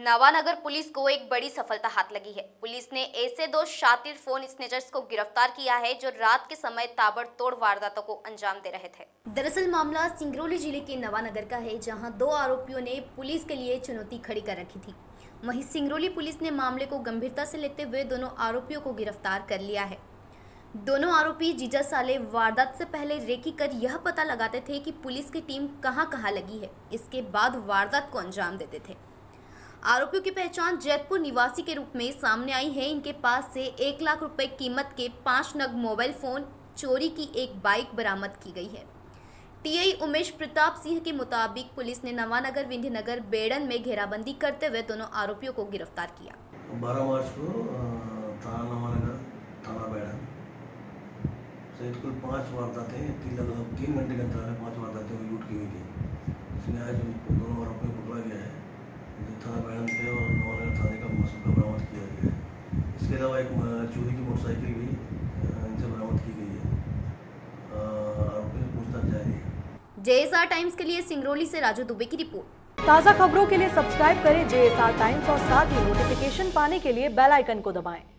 Nawanagar police को एक बड़ी सफलता हाथ लगी है। पुलिस ने ऐसे दो शातिर फोन स्नेचर्स को गिरफ्तार किया है जो रात के समय ताबड़तोड़ वारदातों को अंजाम दे रहे थे। दरअसल मामला सिंगरौली जिले के नवानगर का है, जहां दो आरोपियों ने पुलिस के लिए चुनौती खड़ी कर रखी थी। वहीं सिंगरौली पुलिस ने मामले को गंभीरता से लेते हुए दोनों आरोपियों को गिरफ्तार कर लिया है। दोनों आरोपी जीजा साले वारदात से पहले रेकी कर यह पता लगाते थे कि पुलिस की टीम कहां लगी है, इसके बाद वारदात को अंजाम देते थे। आरोपियों की पहचान जयपुर निवासी के रूप में सामने आई है। इनके पास से 1 लाख रुपए कीमत के 5 नग मोबाइल फोन, चोरी की एक बाइक बरामद की गई है। टीआई उमेश प्रताप सिंह के मुताबिक पुलिस ने नवानगर विंध्यनगर बेड़न में घेराबंदी करते हुए दोनों आरोपियों को गिरफ्तार किया। 12 मार्च को थाना नवानगर, थाना बेड़न से कुल 5 वारदातें, 3 घंटे के अंतराल में 5 वारदातें लूट की हुई थी। इसमें आज दोनों आरोपियों को पकड़ा गया है। थाना बेड़न से और नवानगर थाने का मसला बरामद किया गया है। इसके अलावा एक चोरी की मोटरसाइकिल भी इनसे बरामद की गई है। आरोपी से पूछताछ जारी है। JSR टाइम्स के लिए सिंगरौली से राजू दुबे की रिपोर्ट। ताज़ा खबरों के लिए सब्सक्राइब करें JSR टाइम्स और साथ ही नोटिफिकेशन पाने के लिए बेल आइकन को दबाएं।